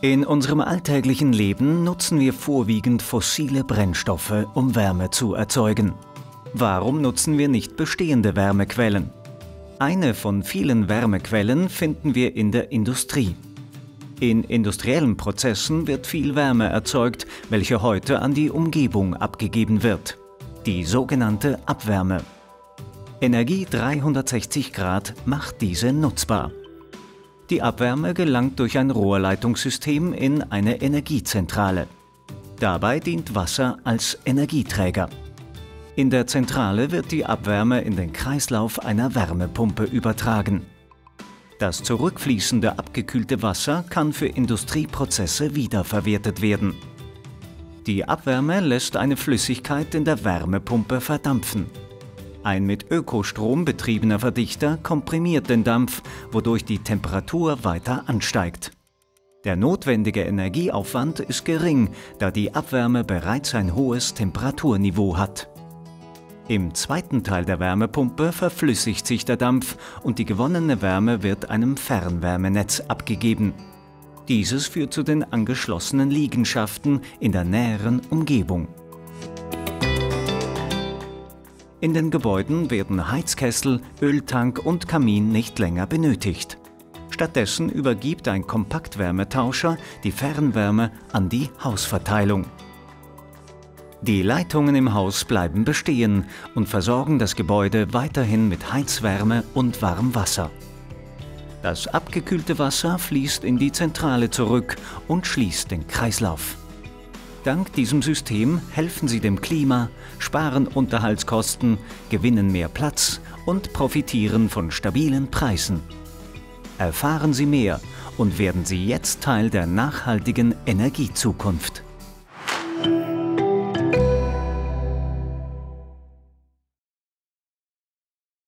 In unserem alltäglichen Leben nutzen wir vorwiegend fossile Brennstoffe, um Wärme zu erzeugen. Warum nutzen wir nicht bestehende Wärmequellen? Eine von vielen Wärmequellen finden wir in der Industrie. In industriellen Prozessen wird viel Wärme erzeugt, welche heute an die Umgebung abgegeben wird. Die sogenannte Abwärme. Energie 360 Grad macht diese nutzbar. Die Abwärme gelangt durch ein Rohrleitungssystem in eine Energiezentrale. Dabei dient Wasser als Energieträger. In der Zentrale wird die Abwärme in den Kreislauf einer Wärmepumpe übertragen. Das zurückfließende abgekühlte Wasser kann für Industrieprozesse wiederverwertet werden. Die Abwärme lässt eine Flüssigkeit in der Wärmepumpe verdampfen. Ein mit Ökostrom betriebener Verdichter komprimiert den Dampf, wodurch die Temperatur weiter ansteigt. Der notwendige Energieaufwand ist gering, da die Abwärme bereits ein hohes Temperaturniveau hat. Im zweiten Teil der Wärmepumpe verflüssigt sich der Dampf und die gewonnene Wärme wird einem Fernwärmenetz abgegeben. Dieses führt zu den angeschlossenen Liegenschaften in der näheren Umgebung. In den Gebäuden werden Heizkessel, Öltank und Kamin nicht länger benötigt. Stattdessen übergibt ein Kompaktwärmetauscher die Fernwärme an die Hausverteilung. Die Leitungen im Haus bleiben bestehen und versorgen das Gebäude weiterhin mit Heizwärme und Warmwasser. Das abgekühlte Wasser fließt in die Zentrale zurück und schließt den Kreislauf. Dank diesem System helfen Sie dem Klima, sparen Unterhaltskosten, gewinnen mehr Platz und profitieren von stabilen Preisen. Erfahren Sie mehr und werden Sie jetzt Teil der nachhaltigen Energiezukunft.